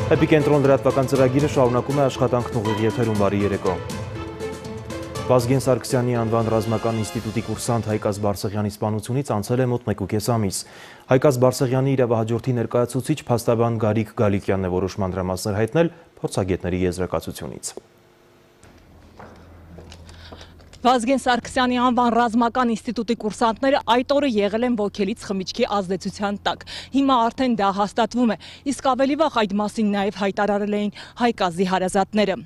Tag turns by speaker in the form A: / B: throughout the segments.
A: Էպիկենտրոն լրատվական ծրագիրը շարունակում է աշխատանքն ուղիղ եթերում բարի երեկո։ Վազգեն Սարգսյանի անվան ռազմական ինստիտուտի կուրսանտ Հայկազ Բարսեղյանի սպանությունից անցել է մոտ 1.5 ամիս։ Հայկազ Բարսեղյանի իրավահաջորդի ներկայացուցիչ փաստաբան Գարիկ Գալիկյանն է որոշման դրամասներ հայտնել փորձագետների եզրակացությունից։
B: Վազգեն Սարգսյանի անվան ռազմական ինստիտուտի կուրսանտները այդ օրը եղել են ոգելից խմիչքի ազդեցության տակ։ Հիմա արդեն դա հաստատվում է, իսկ ավելի վաղ այդ մասին նաև հայտարարել էին Հայկազի հարազատները։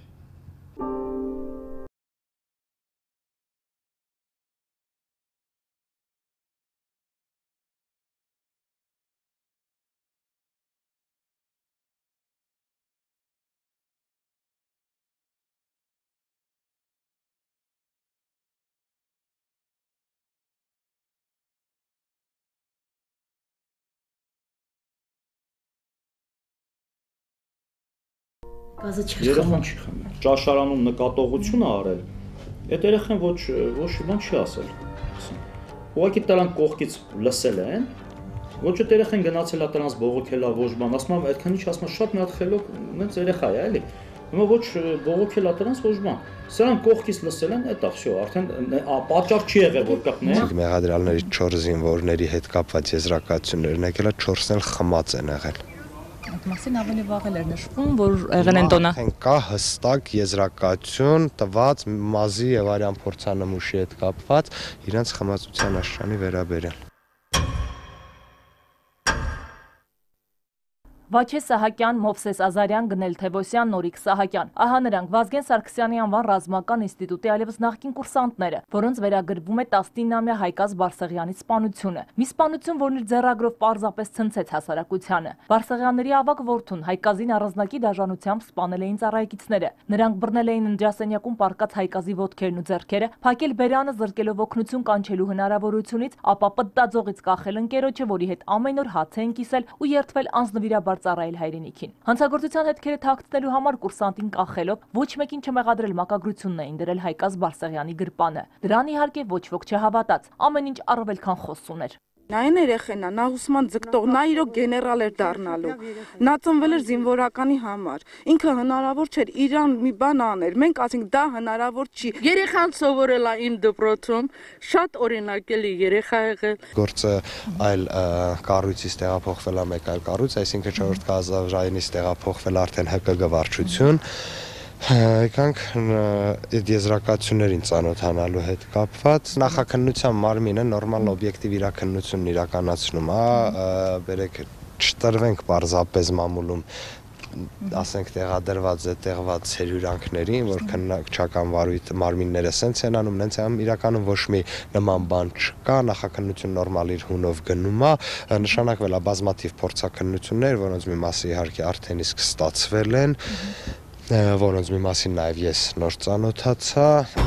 C: Երեխան չի խմել, ճաշարանում նկատողություն է արել, այդ երեխան ոչ բան չի ասել, ուղղակի տրանք կողքից լսել են, ոչ այդ երեխան գնացել է տրանց բողոքել է, ոչ բան, ասում եմ, այդքան ինչ ասում եմ, շատ մի հատ խելոք, նենց երեխա է, էլի, հիմա ոչ բողոքել է տրանց, ոչ բան, սրանք կողքից լսել են, այդ աղջիկը արդեն պատճառ չի եղել, որ կապնեն։
D: Մեղադրյալների 4 զինվորների հետ կապված եզրակացություններն եկել է 4-ն էլ խմած են եղել։
B: Այդ մասին ավելի վաղ էր նշվում, որ եղել են տոնա։
D: Կա հստակ եզրակացություն տված մազի եւ արյան փորձանմուշի հետ կապված իրենց խմացության աշճանի վերաբերյալ։
B: Վաչե Սահակյան, Մովսես Ազարյան, Գնել Թևոսյան, Նորիկ Սահակյան։ Ահա նրանք Վազգեն Սարգսյանի անվան ռազմական ինստիտուտի այլևս նախկին կուրսանտները, որոնց վերագրվում է 19-ամյա Հայկազ Բարսեղյանի սպանությունը։ Մի սպանություն, որն իր ձեռագրով պարզապես ցնցեց հասարակությանը։ Բարսեղյանների ավագ որդուն Հայկազին առանձնակի դաժանությամբ սպանել էին ծառայեկիցները։ Նրանք բռնել էին նջասենյակում պառկած Հայկազի ոտքերն ու ձեռքերը, փակել բերանը զրկելով օգնություն կանչելու հնարավորությունից, ապա պտտաձողից կախել ընկերոջը, որի հետ ամեն օր հաց էին կիսել ու երդվել անձնվիրաբար ծառայել հայրենիքին։ Հանցագործության հետքերը թաքցնելու համար կուրսանտին կախելով ոչ մեկին չմեղադրել մակագրությունն էին դրել Հայկազ Բարսեղյանի գրպանը։ Դրան իհարկե ոչ ոք չհավատաց, ամեն ինչ առավել քան խոս ուներ։
E: Նայեն երեխենա, նա ուսման ձգտող, նա իրոք գեներալ էր դառնալու։ Նա ծնվել էր զինվորականի համար։ Ինքը հնարավոր չէր իրան մի բան աներ։ Մենք ասենք դա հնարավոր չի։
F: Երեխան սովորել է իմ դպրոցում, շատ օրինակելի երեխա եղել։
D: Գործը այլ կառույցից տեղափոխվել է մեկ այլ կառույց, այսինքն 4-րդ գազավայրից տեղափոխվել արդեն ՀԿԳ վարչություն։ Եկանք այդ եզրակացություններին ծանոթանալու հետ կապված նախաքննության մարմինը նորմալ օբյեկտիվ իրաքննությունն իրականացնում է, բերեք չտրվենք պարզապես մամուլում ասենք տեղադրված է տեղված հերյուրանքներին, որ քննչական մարմինները սենց են անում, նենց են իրականում ոչ մի նման բան չկա, նախաքննություն նորմալ իր հունով գնում է, նշանակվել է բազմաթիվ փորձաքննություններ, որոնց մի մասը իհարկե արդեն իսկ ստացվել են, որոնց մի մասին նաև ես նոր ծանոթացա։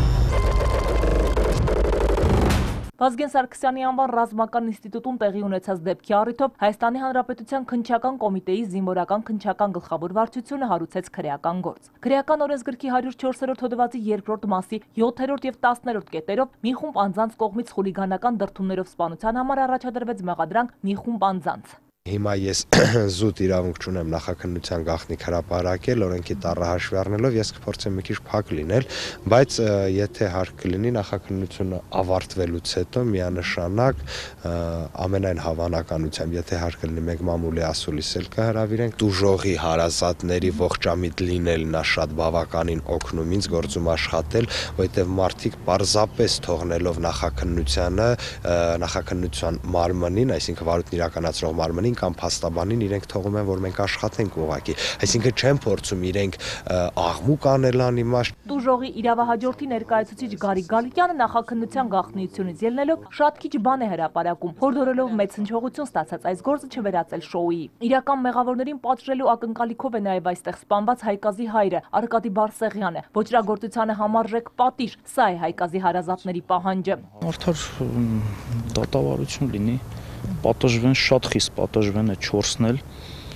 B: Վազգեն Սարգսյանի անվան ռազմական ինստիտուտում տեղի ունեցած դեպքի առիթով Հայաստանի Հանրապետության քննչական կոմիտեի զինվորական քննչական գլխավոր վարչությունը հարուցեց քրեական գործ։ Քրեական օրենսգրքի 104-րդ հոդվածի 2-րդ մասի 7-րդ եւ 10-րդ կետերով մի խումբ անձանց կողմից խուլիգանական դրդումներով սպանության համար առաջադրվեց մեղադրանք մի խումբ անձանց։
D: Հիմա ես զուտ իրավունք չունեմ նախաքննության գաղտնիք հրապարակել, օրենքի տառը հաշվի առնելով ես կփորձեմ մի քիչ փակ լինել, բայց եթե հարկ կլինի նախաքննությունը ավարտվելուց հետո միանշանակ ամենայն հավանականությամբ, եթե հարկ կլինի մենք մամուլի ասուլիս էլ կհրավիրենք, տուժողի հարազատների ողջամիտ լինելն է շատ բավականին օգնում ինձ գործում աշխատել, որովհետև մարդիկ պարզապես թողնելով նախաքննության մարմնին, այսինքն վարույթն իրականացրող մարմնին կամ փաստաբանին իրենք թողում են, որ մենք աշխատենք ուղղակի, այսինքն չեն փորձում իրենք աղմուկ անել անիմաստ։
B: Տուժողի իրավահաջորդի ներկայացուցիչ Գարիկ Գալիկյանը նախաքննության գաղտնիությունից ելնելով շատ քիչ բան է հրապարակում, հորդորելով մեծ հնչողություն ստացած այս գործը չվերածել շոուի։ Իրական մեղավորներին պատժելու ակնկալիքով է նաև այստեղ սպանված Հայկազի հայրը Արկադի Բարսեղյանը։ Ոճրագործությանը համարժեք պատիժ, սա է Հայկազի հարազատների պահանջը։
C: Արդար դատավարություն լինի, պատժվեն, շատ խիստ պատժվեն այդ 4-ն էլ,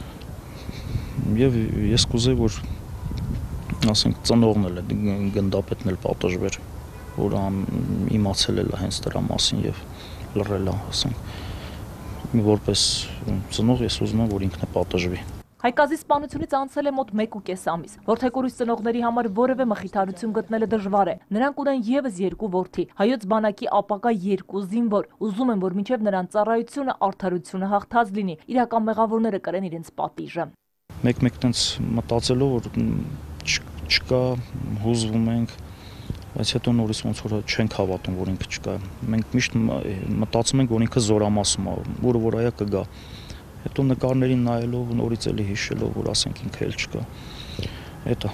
C: եւ ես կուզեի, որ ասենք ծնողն էլ գնդապետն էլ պատժվեր, որ իմացել է հենց դրա մասին եւ լռել է, ասենք, որպես ծնող ես ուզում եմ, որ ինքն է պատժվի։
B: Հայկազի սպանությունից անցել է մոտ 1.5 ամիս։ Որդեկորույս ծնողների համար որևէ մխիթարություն գտնելը դժվար է։ Նրանք ունեն ևս 2 որդի, հայոց բանակի ապագա 2 զինվոր։ Ուզում են, որ մինչև նրանց ծառայությունը արդարությունը հաղթած լինի, իրական մեղավորները կրեն իրենց պատիժը։
C: Մեկ-մեկ տենց մտածելով, որ չկա, հուզվում ենք, բայց հետո նորից ոնց որ չենք հավատում, որ ինքը չկա։ Մենք միշտ մտածում ենք, որ ինքը զորամասում է, որը որ այա կգա։ Հետո նկարներին նայելով, նորից էլի հիշելով, որ ասենք ինքը էլ չկա։ Հետո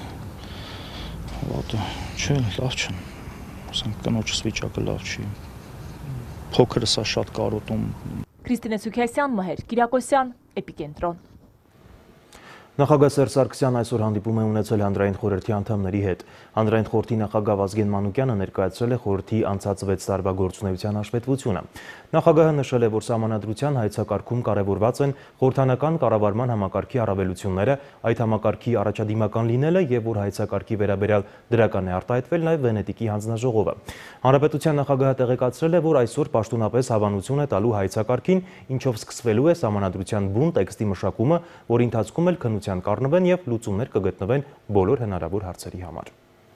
C: վատը, չէ, լավ չէ։ Ասենք կնոջս վիճակը լավ չի։ Փոքրս է շատ կարոտում։
B: Քրիստինե Սուքիասյան, Մհեր Կիրակոսյան, Էպիկենտրոն։
A: Նախագահ Սերժ Սարգսյանն այսօր հանդիպում է ունեցել հանրային խորհրդի անդամների հետ։ Հանրային խորհրդի նախագահ Վազգեն Մանուկյանը ներկայացրել է խորհրդի անցած 6 տարվա գործունեության հաշվետվությունը։ Նախագահը նշել է, որ սահմանադրության հայեցակարգում կարևորված են խորհրդանական կառավարման համակարգի առավելությունները, այդ համակարգի առաջադիմական լինելը եւ որ հայեցակարգի վերաբերյալ դրական է արտահայտվել նաեւ Վենետիկի հանձնաժողովը։ Հանրապետության նախագահը տեղեկացրել է, որ այսօր պաշտոնապես հավանություն է տալու հայեցակարգին, ինչով սկսվելու է սահմանադրության բուն տեքստի մշակումը, որի ընթացքում էլ քննության կառնվեն եւ լուծումներ կգտնվեն բոլոր հնարավոր հարցերի համար։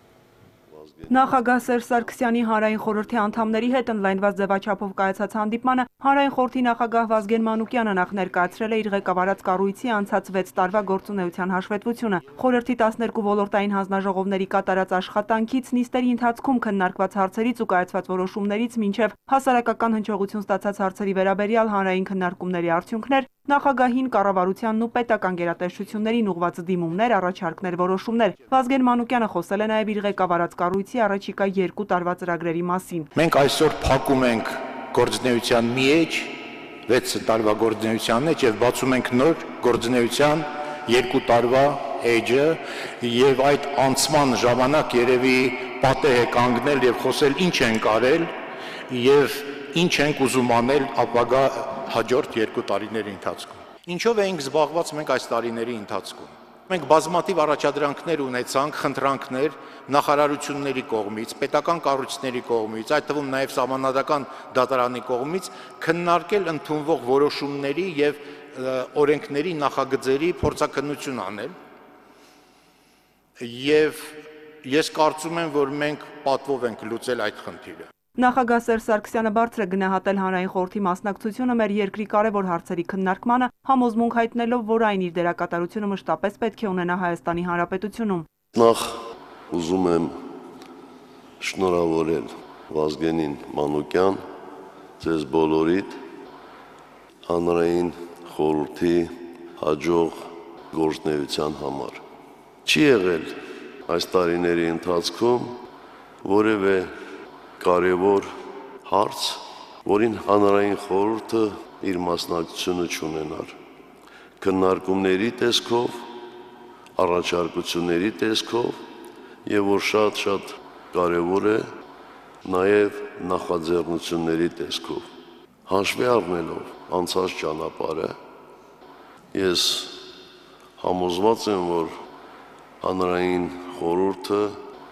G: Նախագահ Սերժ Սարգսյանի հանրային խորհրդի անդամների հետ ընդլայնված ձևաչափով կայացած հանդիպմանը հանրային խորհրդի նախագահ Վազգեն Մանուկյանը նախ ներկայացրել է իր ղեկավարած կառույցի անցած 6 տարվա գործունեության հաշվետվությունը։ Խորհրդի 12 ոլորտային հանձնաժողովների կատարած աշխատանքից, նիստերի ընթացքում քննարկված հարցերից ու կայացված որոշումներից մինչև հասարակական հնչողություն ստացած հարցերի վերաբերյալ հանրային քննարկումների արդյունքներ, նախագահին, կառավարությանն ու պետական գերատեսչություններին ուղղված դիմումներ, առաջարկներ, որոշումներ։ Վազգեն Մանուկյանը խոսել է նաև իր ղեկավարած կառույցի առաջիկա 2 տարվա ծրագրերի մասին։
H: Մենք այսօր փակում ենք գործունեության մի էջ, 6 տարվա գործունեության էջ եւ բացում ենք նոր գործունեության 2 տարվա էջը եւ այդ անցման ժամանակ երևի պատեհ է կանգնել եւ խոսել ինչ ենք արել եւ ինչ ենք ուզում անել ապագա հաջորդ 2 տարիների ընթացքում։ Ինչով էինք զբաղված մենք այս տարիների ընթացքում։ Մենք բազմաթիվ առաջադրանքներ ունեցանք, խնդրանքներ նախարարությունների կողմից, պետական կառույցների կողմից, այդ թվում նաև սահմանադրական դատարանի կողմից քննարկել ընդունվող որոշումների եւ օրենքների նախագծերի փորձաքննություն անել։ Եվ ես կարծում եմ, որ մենք պատվով ենք լուծել այդ խնդիրը։
G: Նախագահ Սերժ Սարգսյանը բարձր է գնահատել հանրային խորհրդի մասնակցությունը մեր երկրի կարևոր հարցերի քննարկմանը, համոզմունք հայտնելով, որ այն իր դերակատարությունը մշտապես պետք է ունենա Հայաստանի Հանրապետությունում։
I: Նախ ուզում եմ շնորհավորել Վազգենին Մանուկյան, ձեզ բոլորիդ հանրային խորհրդի հաջող գործունեության համար։ Չի եղել այս տարիների ընթացքում որևէ կարևոր հարց, որին հանրային խորհուրդը իր մասնակցությունը չունենար։ Քննարկումների տեսքով, առաջարկությունների տեսքով եւ որ շատ կարևոր է նաեւ նախաձեռնությունների տեսքով։ Հաշվի առնելով անցած ճանապարհը, ես համոզված եմ, որ հանրային խորհուրդը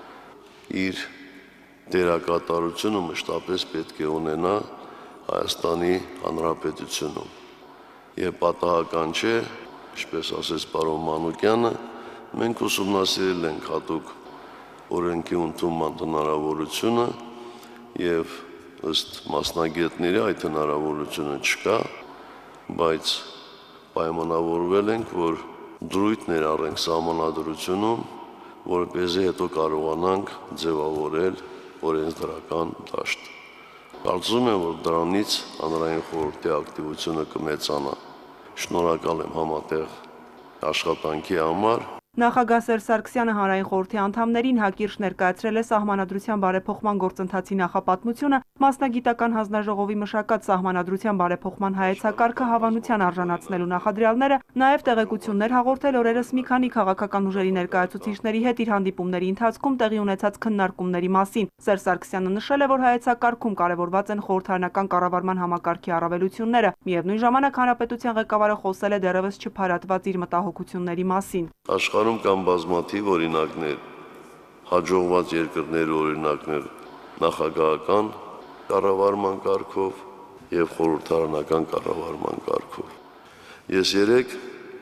I: իր դերակատարությունը մշտապես պետք է ունենա Հայաստանի Հանրապետությունում։ Եվ պատահական չէ, ինչպես ասեց պարոն Մանուկյանը, մենք ուսումնասիրել ենք հատուկ օրենքի ընդունման հնարավորությունը եւ ըստ մասնագետների այդ հնարավորությունը չկա, բայց պայմանավորվել ենք, որ դրույթ ներառենք սահմանադրությունում, որպեսզի հետո կարողանանք ձևավորել օրենսդրական դաշտ։ Կարծում եմ, որ դրանից հանրային խորհրդի ակտիվությունը կմեծանա։ Շնորհակալ եմ համատեղ աշխատանքի համար։
G: Նախագահ Սերժ Սարգսյանը հանրային խորհրդի անդամներին հակիրճ ներկայացրել է սահմանադրության բարեփոխման գործընթացի նախապատմությունը, մասնագիտական հանձնաժողովի մշակած սահմանադրության բարեփոխման հայեցակարգը հավանության արժանացնելու նախադրյալները, նաև տեղեկություններ հաղորդել օրերս մի քանի քաղաքական ուժերի ներկայացուցիչների հետ իր հանդիպումների ընթացքում տեղի ունեցած քննարկումների մասին։ Սերժ Սարգսյանը նշել է, որ հայեցակարգում կարևորված են խորհրդարանական կառավարման համակարգի առավելությունները։ Միևնույն ժամանակ հանրապետության ղեկավարը խոսել է դեռևս չփարատված իր մտահոգությունների մասին։
I: Աշխարհում կան բազմաթիվ օրինակներ, հաջողված երկրների օրինակներ նախագահական կառավարման կարգով եւ խորհրդարանական կառավարման կարգով։ Ես երեք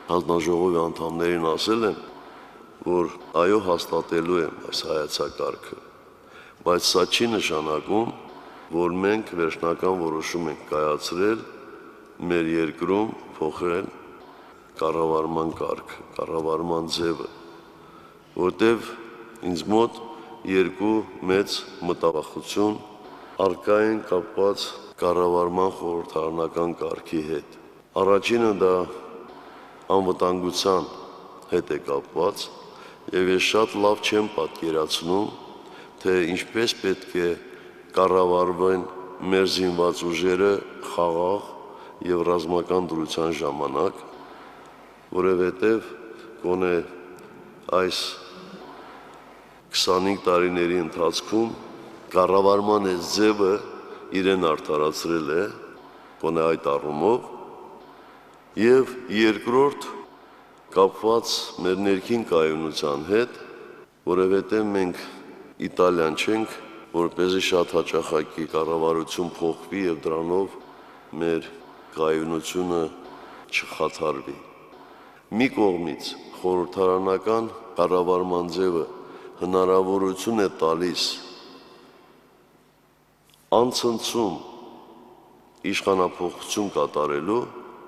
I: հանձնաժողովի անդամներին ասել եմ, որ այո հաստատելու եմ այս հայեցակարգը, բայց սա չի նշանակում, որ մենք վերջնական որոշում ենք կայացրել մեր երկրում փոխել կառավարման կարգը, կառավարման ձևը, որտեղ ինձ մոտ երկու մեծ մտավախություն առկա են կապված կառավարման խորհրդարանական կարգի հետ։ Առաջինը դա անվտանգության հետ է կապված, եւ ես շատ լավ չեմ պատկերացնում, թե ինչպես պետք է կառավարվեն մեր զինված ուժերը խաղաղ եւ ռազմական դրության ժամանակ, որովհետեւ գոնե այս 25 տարիների ընթացքում կառավարման այս ձևը իրեն արդարացրել է, գոնե այդ առումով, եւ երկրորդ կապված մեր ներքին կայունության հետ, որովհետեւ մենք Իտալիան չենք, որպեսզի շատ հաճախակի կառավարություն փոխվի եւ դրանով մեր կայունությունը չխաթարվի։ Մի կողմից խորհրդարանական կառավարման ձևը հնարավորություն է տալիս անցնցում իշխանափոխություն կատարելու,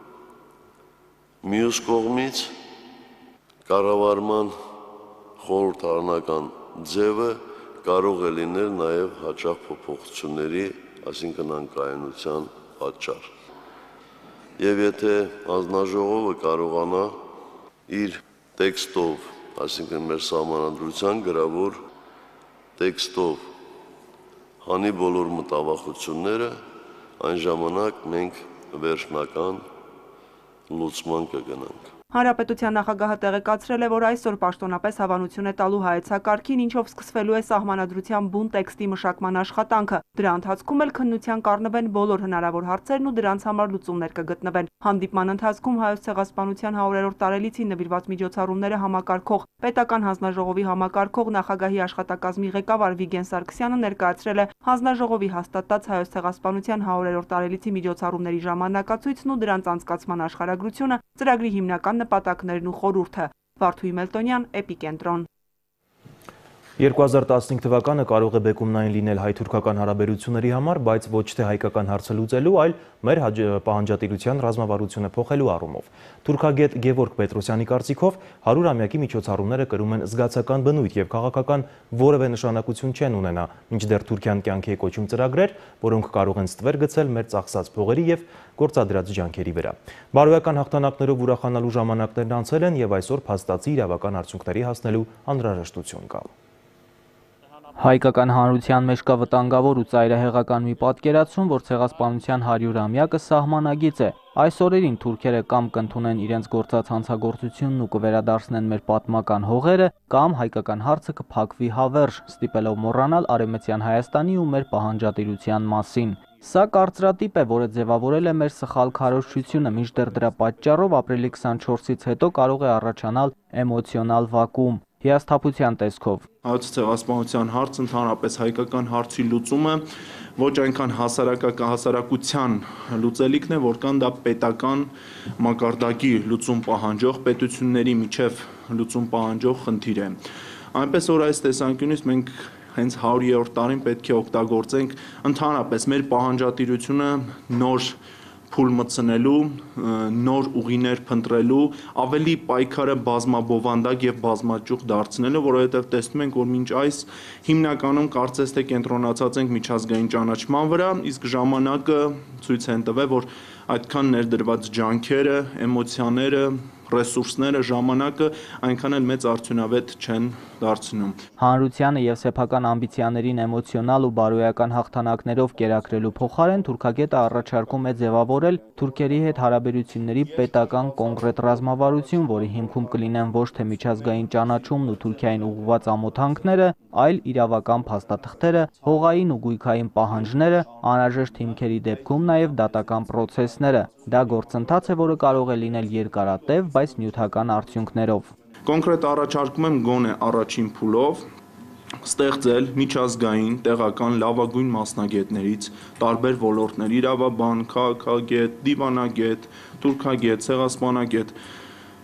I: մյուս կողմից կառավարման խորհրդարանական ձևը կարող է լինել նաև հաճախ փոփոխությունների, այսինքն անկայունության պատճառ։ Եվ եթե հանձնաժողովը կարողանա իր տեքստով, այսինքն մեր սահմանադրության գրավոր տեքստով հանի բոլոր մտավախությունները, այն ժամանակ մենք վերջնական լուծման կգնանք։
G: Հանրապետության նախագահը տեղեկացրել է, որ այսօր պաշտոնապես հավանություն է տալու հայեցակարգին, ինչով սկսվելու է սահմանադրության բուն տեքստի մշակման աշխատանքը։ Դրա ընթացքում էլ քննության կառնվեն բոլոր հնարավոր հարցերն ու դրանց համար լուծումներ կգտնվեն։ Հանդիպման ընթացքում Հայոց ցեղասպանության 100-րդ տարելիցին նվիրված միջոցառումները համակարգող պետական հանձնաժողովի համակարգող նախագահի աշխատակազմի ղեկավար Վիգեն Սարգսյանը ներկայացրել է հանձնաժողովի հաստատած Հայոց ցեղասպանության 100-րդ տարելիցի միջոցառումների ժամանակացույցն ու դրանց անցկացման աշխարհագրությունը, ծրագրի հիմնական նպատակներն ու խորհուրդը։ Վարդուհի Մելտոնյան, Էպիկենտրոն։
A: 2015 թվականը կարող է բեկումնային լինել հայ-թուրքական հարաբերությունների համար, բայց ոչ թե հայկական հարցը լուծելու, այլ մեր պահանջատիրության ռազմավարությունը փոխելու առումով։ Թուրքագետ Գևորգ Պետրոսյանի կարծիքով 100-ամյակի միջոցառումները կրում են զգացական բնույթ եւ քաղաքական որևէ նշանակություն չեն ունենա, մինչդեռ Թուրքիան կյանքի է կոչում ծրագրեր, որոնք կարող են ստվեր գցել մեր ծախսած փողերի եւ գործադրած ջանքերի վրա։ Բարոյական հաղթանակներով ուրախանալու ժամանակներն անցել են եւ այսօր փաստացի իրավական արդյունքների հասնելու անհրաժեշտություն կա։
J: Հայկական հանրության մեջ կա վտանգավոր ու ծայրահեղական մի պատկերացում, որ ցեղասպանության 100-ամյակը սահմանագիծ է։ Այս օրերին թուրքերը կամ կընդունեն իրենց գործած հանցագործությունն ու կվերադարձնեն մեր պատմական հողերը, կամ հայկական հարցը կփակվի հավերժ, ստիպելով մոռանալ Արևմտյան Հայաստանի ու մեր պահանջատիրության մասին։ Սա կարծրատիպ է, որը ձևավորել է մեր սխալ քարոզչությունը, մինչդեռ դրա պատճառով ապրիլի 24-ից հետո կարող է առաջանալ էմոցիոնալ վակուում։ Հիասթափության տեսքով
K: Հայոց ցեղասպանության հարց ընդհանրապես հայկական հարցի լուծումը ոչ այնքան հասարակության լուծելիքն է, որքան դա պետական մակարդակի լուծում պահանջող, պետությունների միջև լուծում պահանջող խնդիր է։ Այնպես որ այս տեսանկյունից մենք հենց 100-րդ տարին պետք է օգտագործենք ընդհանրապես մեր պահանջատիրությունը նոր փուլ մտցնելու, նոր ուղիներ փնտրելու, ավելի պայքարը բազմաբովանդակ եւ բազմաճյուղ դարձնելու, որովհետեւ տեսնում ենք, որ մինչ այս հիմնականում կարծես թե կենտրոնացած ենք միջազգային ճանաչման վրա, իսկ ժամանակը ցույց են տվել, որ այդքան ներդրված ջանքերը, էմոցիաները, ռեսուրսները, ժամանակը այնքան էլ մեծ արդյունավետ չեն դարձնում։
J: Հանրությանը եւ սեփական ամբիցիաներին էմոցիոնալ ու բարոյական հաղթանակներով կերակրելու փոխարեն թուրքագետը առաջարկում է ձևավորել թուրքերի հետ հարաբերությունների պետական կոնկրետ ռազմավարություն, որի հիմքում կլինեն ոչ թե միջազգային ճանաչումն ու Թուրքիային ուղղված ամոթանքները, այլ իրավական փաստաթղթերը, հողային ու գույքային պահանջները, անհրաժեշտ հիմքերի դեպքում նաեւ դատական պրոցեսները։ Դա գործընթաց է, որը կարող է լինել երկարատև, բայց նյութական արդյունքներով։
K: Կոնկրետ առաջարկում եմ գոնե առաջին փուլով ստեղծել միջազգային տեղական լավագույն մասնագետներից տարբեր ոլորտներ՝ իրավաբան, քաղաքագետ, դիվանագետ, թուրքագետ, ցեղասպանագետ,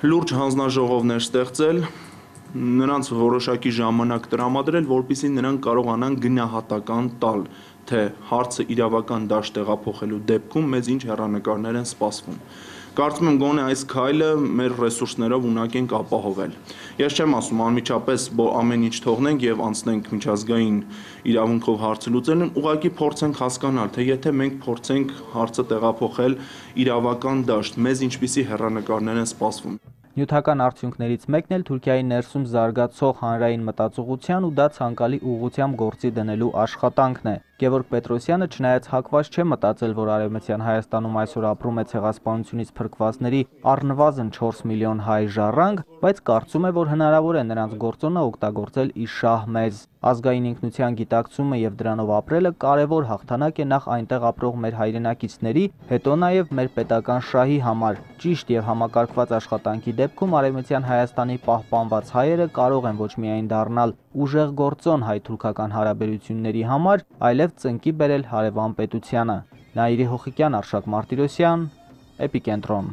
K: լուրջ հանձնաժողովներ ստեղծել, նրանց որոշակի ժամանակ տրամադրել, որպեսզի նրանք կարողանան գնահատական տալ, թե հարցը իրավական դաշտ տեղափոխելու դեպքում մեզ ինչ հեռանկարներ են սպասվում։ Կարծում եմ գոնե այս քայլը մեր ռեսուրսներով ունակ ենք ապահովել։ Ես չեմ ասում անմիջապես ամեն ինչ թողնենք եւ անցնենք միջազգային իրավունքով հարցը լուծելուն, ուղղակի փորձենք հասկանալ, թե եթե մենք փորձենք հարցը տեղափոխել իրավական դաշտ, մեզ ինչպիսի հեռանկարներ են սպասվում։
J: Նյութական արդյունքներից մեկն էլ Թուրքիայի ներսում զարգացող հանրային մտածողության ու դա ցանկալի ուղղությամբ գործի դնելու աշխատանքն է։ Գևորգ Պետրոսյանը չնայած հակված չէ մտածել, որ Արևմտյան Հայաստանում այսօր ապրում է ցեղասպանությունից փրկվածների առնվազն 4 միլիոն հայ ժառանգ, բայց կարծում է, որ հնարավոր է նրանց գործոնը օգտագործել ի շահ մեզ։ Ազգային ինքնության գիտակցումը եւ դրանով ապրելը կարևոր հաղթանակ է նախ այնտեղ ապրող մեր հայրենակիցների, հետո նաեւ մեր պետական շահի համար։ Ճիշտ եւ համակարգված աշխատանքի դեպքում Արևմտյան Հայաստանի պահպանված հայերը կարող են ոչ միայն դառնալ ուժեղ գործոն հայ-թուրքական հարաբերությունների համար, այլև ծնկի բերել հարևան պետությանը։ Նաիրի Հոխիկյան, Արշակ Մարտիրոսյան, Էպիկենտրոն։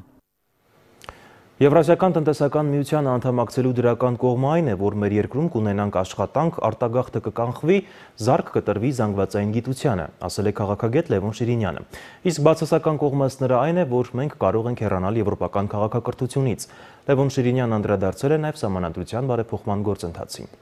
A: Եվրասիական տնտեսական միությանը անդամակցելու դրական կողմը այն է, որ մեր երկրում կունենանք աշխատանք, արտագաղթը կկանխվի, զարկ կտրվի զանգվածային գիտությանը, ասել է քաղաքագետ Լևոն Շիրինյանը։ Իսկ բացասական կողմը ըստ նրա այն է, որ մենք կարող ենք հեռանալ եվրոպական քաղաքակրթությունից։ Լևոն Շիրինյանն անդրադարձել է նաև սահմանադրության բարեփոխման գործընթացին։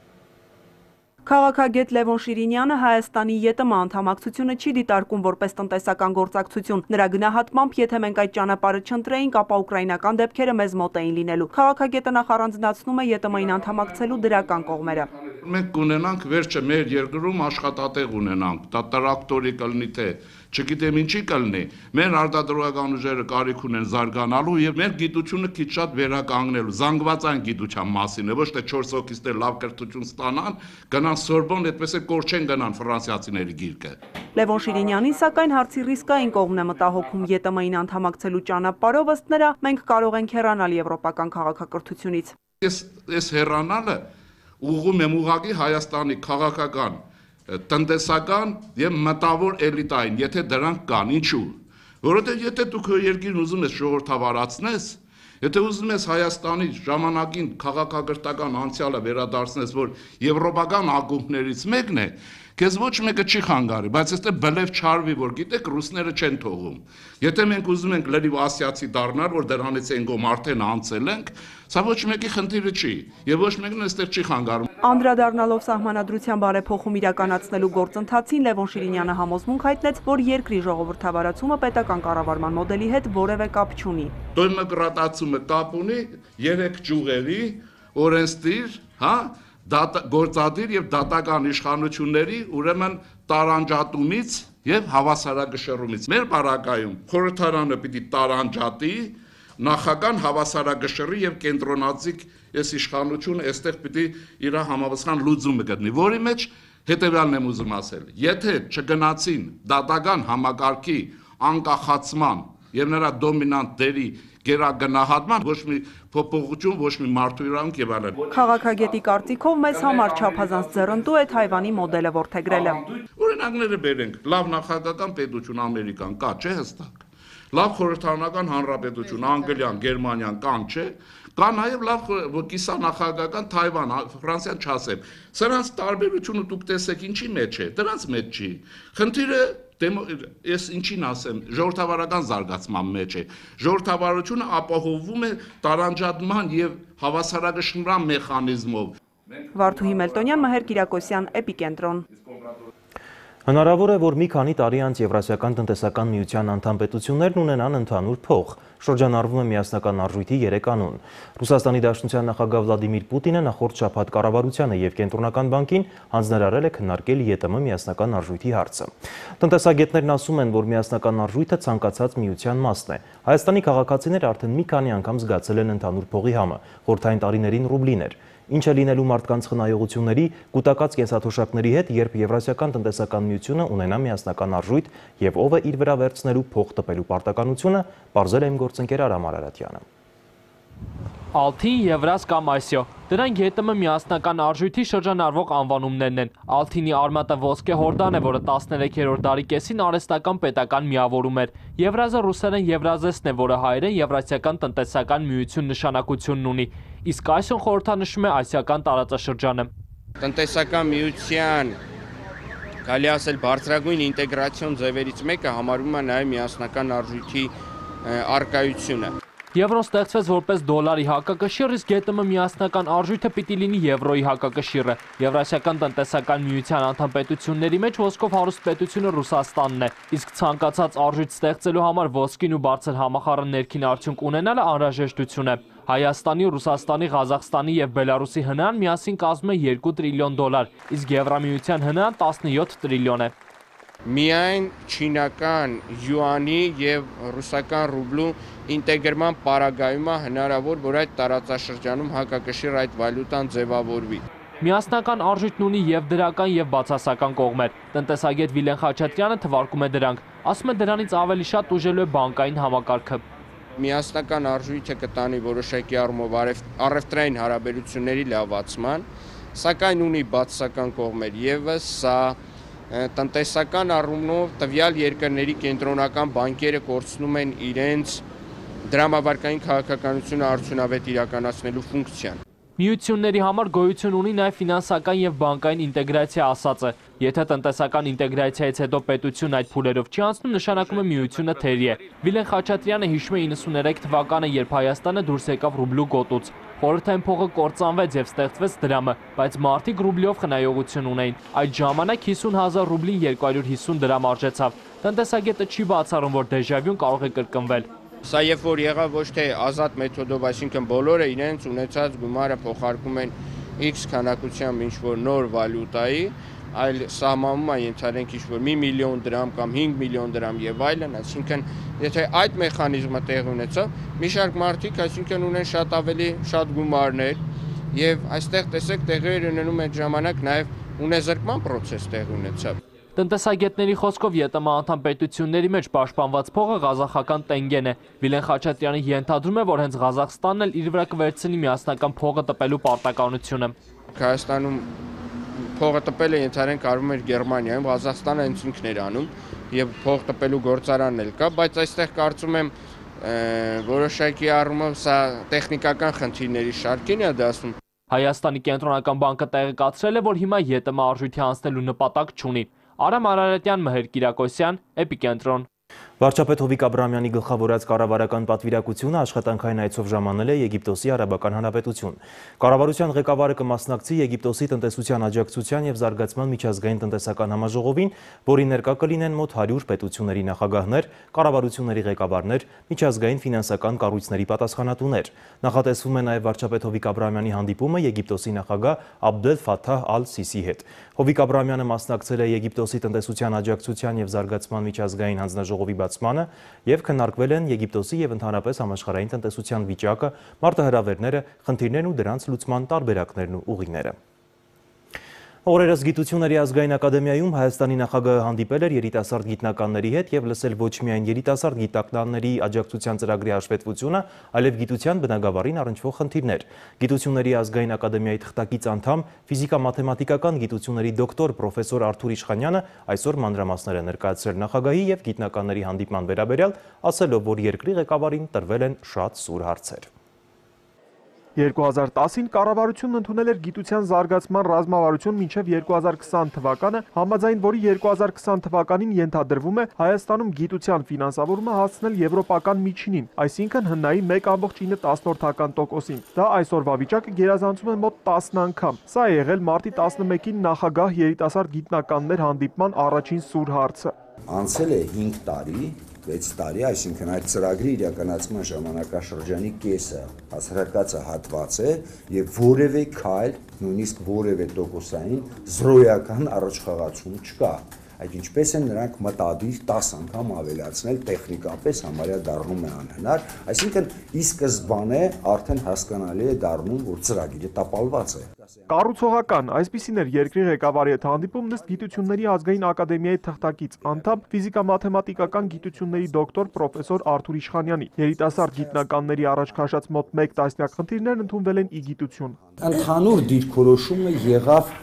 G: Քաղաքագետ Լևոն Շիրինյանը Հայաստանի ԵՏՄ անդամակցությունը չի դիտարկում որպես տնտեսական գործակցություն։ Նրա գնահատմամբ, եթե մենք այդ ճանապարհը չընտրեինք, ապա ուկրաինական դեպքերը մեզ մոտ էին լինելու։ Քաղաքագետը նախ առանձնացնում է ԵՏՄ-ին անդամակցելու դրական կողմերը։
L: Մենք կունենանք վերջը մեր երկրում աշխատատեղ ունենանք, դա տրակտորի կլինի թե չգիտեմ ինչի կլինի, մեր արտադրողական ուժերը կարիք ունեն զարգանալու եւ մեր գիտությունը քիչ շատ վերականգնելու, զանգվածային գիտության մասին է, ոչ թե 4 հոգիստեր լավ կրթություն ստանան, գնան Սորբոն, այդպես է կորչեն գնան ֆրանսիացիների գիրկը։ Լևոն
G: Շիրինյանին սակայն հարցի ռիսկային կողմն է մտահոգում ԵՏՄ-ին անդամակցելու ճանապարհով, ըստ նրա, մենք կարող ենք հեռանալ եվրոպական քաղաքակրթությունից։
L: Այս հեռանալը ուղղում եմ ուղղակի Հայաստանի քաղաքական տնտեսական եւ մտավոր էլիտային, եթե դրանք կան, ինչու։ Որովհետեւ եթե դու քո երկիրն ուզում ես ժողովրդավարացնես, եթե ուզում ես Հայաստանի ժամանակին քաղաքակրթական անցյալը վերադարձնես, որ եվրոպական ակումբներից մեկն է, քեզ ոչ մեկը չի խանգարի, բայց այստեղ բլեֆ չարվի, որ գիտեք, ռուսները չեն թողում։ Եթե մենք ուզում ենք լրիվ ասիացի դառնալ, որ դրանից ենգոմ արդեն անցել ենք, սա ոչ մեկի խնդիրը չի, եւ ոչ մեկն այստեղ չի խանգարում։
G: Անդրադառնալով սահմանադրության բարեփոխում իրականացնելու գործընթացին Լևոն Շիրինյանը համոզմունք հայտնեց, որ երկրի ժողովրդավարացումը պետական կառավարման մոդելի հետ որևէ կապ չունի։
L: Դեմոկրատացումը կապ ունի 3 ճյուղերի օրենսդիր, հա, գործադիր եւ դատական իշխանությունների ուրեմն տարանջատումից եւ հավասարակշռումից։ Մեր բարակայում խորհրդարանը պիտի տարանջատի նախական հավասարակշռի եւ կենտրոնացիկ այս իշխանությունը այստեղ պիտի իր համապատասխան լուծումը գտնի, որի մեջ հետեւյալն եմ ուզում ասել. եթե չգնացին դատական համակարգի անկախացման եւ նրա դոմինանտ դերի գերագնահատման, ոչ մի փոփոխություն, ոչ մի մարդու իրավունք եւ այլն։
G: Քաղաքագետի կարծիքով մեզ համար չափազանց ձեռնտու է Թայվանի մոդելը որդեգրելը։
L: Օրինակները բերենք, լավ նախագահական պետություն Ամերիկան կա, չէ՞ հստակ։ Լավ խորհրդարանական հանրապետություն Անգլիան, Գերմանիան կան, չէ՞։ Կա նաև լավ կիսանախագահական Թայվան, Ֆրանսիան չասեմ։ Սրանց տարբերությունը դուք տեսեք ինչի մեջ է, դրանց մեջ չի։ Խնդիրը ես ինչին ասեմ, ժողովրդավարական զարգացման մեջ է։ Ժողովրդավարությունը ապահովվում է տարանջատման եւ հավասարակշռման մեխանիզմով։
G: Վարդուհի Մելտոնյան, Մհեր Կիրակոսյան, Էպիկենտրոն։
A: Հնարավոր է, որ մի քանի տարի անց Եվրասիական տնտեսական միության անդամ պետություններն ունենան ընդհանուր փող։ Շրջանառվում է միասնական արժույթի 3 անուն։ Ռուսաստանի Դաշնության նախագահ Վլադիմիր Պուտինը նախորդ շաբաթ կառավարությանը եւ Կենտրոնական բանկին հանձնարարել է քննարկել ԵՏՄ միասնական արժույթի հարցը։ Տնտեսագետներն ասում են, որ միասնական արժույթը ցանկացած միության մասն է։ Հայաստանի քաղաքացիները արդեն մի քանի անգամ զգացել են ընդհանուր փողի համը, խորհրդային տարիներին ռուբլիներ։ Ինչ է լինելու մարդկանց խնայողությունների, կուտակած կենսաթոշակների հետ, երբ Եվրասիական տնտեսական միությունը ունենա միասնական արժույթ եւ ով է իր վրա վերցնելու փող տպելու պարտականությունը, պարզել է իմ գործընկեր Արամ Արարատյանը։
M: Ալթի, Եվրաս կամ Ասիո։ Դրանք ԵՏՄ միասնական արժույթի շրջանառվող անվանումներն են։ Ալթինի արմատը ոսկե հորդան է, որը 13-րդ դարի կեսին արհեստական պետական միավորում էր։ Եվրազը ռուսերեն Եվրազեսն է, որը հայերեն Եվրասիական տնտեսական միություն նշանակությունն ունի։ Իսկ Ասիոն խորհրդանշում է ասիական տարածաշրջանը։
N: Տնտեսական միության կարելի ասել բարձրագույն ինտեգրացիոն ձևերից մեկը համարվում է նաև միասնական արժույթի առկայությունը։
M: Եվրոն ստեղծվեց որպես դոլարի հակակշիռ, իսկ ԵՏՄ միասնական արժույթը պիտի լինի եվրոյի հակակշիռը։ Եվրասիական տնտեսական միության անդամ պետությունների մեջ ոսկով հարուստ պետությունը Ռուսաստանն է, իսկ ցանկացած արժույթ ստեղծելու համար ոսկին ու բարձր համախառն ներքին արդյունք ունենալը անհրաժեշտություն է։ Հայաստանի, Ռուսաստանի, Ղազախստանի և Բելարուսի հնան միասին կազմում է 2 տրիլիոն դոլար, իսկ Եվրամիության հնան 17 տրիլիոն է։
N: Միայն չինական յուանի և ռուսական ռուբլու ինտեգրման պարագայումը հնարավոր, որ այդ տարածաշրջանում հակակշիռ այդ վալյուտան ձևավորվի։
M: Միասնական արժույթն ունի և դրական և բացասական կողմեր։ Տնտեսագետ Վիլեն Խաչատրյանը թվարկում է դրանք, ասում է դրանից ավելի շատ ուժելու է բանկային համակարգը։
N: Միասնական արժույթը կտանի որոշակի առումով առևտրային հարաբերությունների լավացման, սակայն ունի բացասական կողմեր ևս, սա տնտեսական առումով տվյալ երկրների կենտրոնական բանկերը կորցնում են իրենց դրամավարկային քաղաքականությունը արդյունավետ իրականացնելու ֆունկցիան։
M: Միությունների համար գոյություն ունի նաև ֆինանսական և բանկային ինտեգրացիա ասածը։ Եթե տնտեսական ինտեգրացիայից հետո պետությունն այդ փուլերով չի անցնում, նշանակում է միությունը թերի է։ Վիլեն Խաչատրյանը հիշում է 93 թվականը, երբ Հայաստանը դուրս եկավ ռուբլու գոտուց։ Խորհրդային փողը կործանվեց և ստեղծվեց դրամը, բայց մարդիկ ռուբլիով խնայողություն ունեին։ Այդ ժամանակ 50,000 ռուբլին 250 դրամ արժեցավ։ Տնտեսագետը չի բացառում, որ դեժավյուն կարող է կրկնվել։
N: Սա երբ որ եղավ ոչ թե ազատ մեթոդով, այսինքն բոլորը իրենց ունեցած գումարը փոխարկում են X քանակությամբ ինչ-որ նոր վալյուտայի, այլ սահմանվում է ենթադրենք ինչ-որ 1 միլիոն դրամ կամ 5 միլիոն դրամ եւ այլն, այսինքն եթե այդ մեխանիզմը տեղի ունեցավ, մի շարք մարդիկ այսինքն ունեն շատ ավելի շատ գումարներ եւ այստեղ տեսեք տեղի ունենում այդ ժամանակ նաեւ ունեզրկման process տեղի ունեցավ։
M: Տնտեսագետների խոսքով ԵՏՄ անդամ պետությունների մեջ պաշտպանված փողը ղազախական տենգեն է։ Վիլեն Խաչատրյանը ենթադրում է, որ հենց Ղազախստանն էլ իր վրա կվերցնի միասնական փողը տպելու պարտականությունը։
N: Հայաստանում փողը տպելը ենթադրենք արվում էր Գերմանիայում, Ղազախստանը հենց ինքն էր անում եւ փող տպելու գործարանն էլ կա, բայց այստեղ կարծում եմ որոշակի առումով սա տեխնիկական խնդիրների շարքին է դասում։
M: Հայաստանի կենտրոնական բանկը տեղեկացրել է, որ հիմա ԵՏՄ արժույթի անցնելու նպատակ չունի։ Արամ Արարատյան, Մհեր Կիրակոսյան, Էպիկենտրոն։
A: Վարչապետ Հովիկ Աբրահամյանի գլխավորած կառավարական պատվիրակությունը աշխատանքային այցով ժամանել է Եգիպտոսի Արաբական Հանրապետություն։ Կառավարության ղեկավարը կմասնակցի Եգիպտոսի տնտեսության աջակցության և զարգացման միջազգային տնտեսական համաժողովին, որին ներկա կլինեն մոտ 100 պետությունների նախագահներ, կառավարությունների ղեկավարներ, միջազգային ֆինանսական կառույցների պատասխանատուներ։ Նախատեսվում է նաև վարչապետ Հովիկ Աբրահամյանի հանդիպումը Եգիպտոսի նախագահ Աբդել Ֆաթահ Ալ-Սիսի հետ։ Հովիկ Աբրահամյանը մասնակցել է Եգիպտոսի տնտեսության աջակցության և զարգացման միջազգային հանձնաժողովի բացմանը և քննարկվել են Եգիպտոսի և ընդհանրապես համաշխարհային տնտեսության վիճակը, մարտահրավերները, խնդիրներն ու դրանց լուծման տարբերակներն ու ուղիները։ Օրերս Գիտությունների ազգային ակադեմիայում Հայաստանի նախագահը հանդիպել էր երիտասարդ գիտնականների հետ և լսել ոչ միայն երիտասարդ գիտնականների աջակցության ծրագրի հաշվետվությունը, այլև գիտության բնագավառին առնչվող խնդիրներ։ Գիտությունների ազգային ակադեմիայի թղթակից անդամ, ֆիզիկա-մաթեմատիկական գիտությունների դոկտոր պրոֆեսոր Արթուր Իշխանյանը այսօր մանրամասներ է ներկայացրել նախագահի և գիտնականների հանդիպման վերաբերյալ, ասելով, որ երկրի ղեկավարին տրվել են շատ սուր հարցեր։
O: 2010-ին կառավարությունն ընդունել էր գիտության զարգացման ռազմավարություն մինչև 2020 թվականը, համաձայն որի 2020 թվականին ենթադրվում է Հայաստանում գիտության ֆինանսավորումը հասցնել եվրոպական միջինին, այսինքն հնայի 1,9%-ին։ Դա այսօրվա վիճակը գերազանցում է մոտ 10 անգամ։ Սա է եղել մարտի 11-ին նախագահ երիտասարդ գիտնականներ հանդիպման առաջին սուր հարցը։
P: Անցել է 5 տարի, 6 տարի, այսինքն այդ ծրագրի իրականացման ժամանակաշրջանի կեսը հասարակածը հատված է եւ որևէ քայլ, նույնիսկ որևէ տոկոսային զրոյական առաջխաղացում չկա։ այդ ինչպես են նրանք մտադիր 10 անգամ ավելացնել տեխնիկապես համարյա դառնում է անհնար, այսինքն ի սկզբանե արդեն հասկանալի է դառնում, որ ծրագիրը տապալված է։
O: Կառուցողական, այսպիսին էր երկրի ղեկավարի հետ հանդիպում նիստ Գիտությունների ազգային ակադեմիայի թղթակից անդամ ֆիզիկա-մաթեմատիկական գիտությունների դոկտոր պրոֆեսոր Արթուր Իշխանյանի։ Երիտասարդ գիտնականների առաջ քաշած մոտ 1 տասնյակ խնդիրներն ընդունվել են ի գիտություն։
P: Ընդհանուր դիրքորոշումը եղավ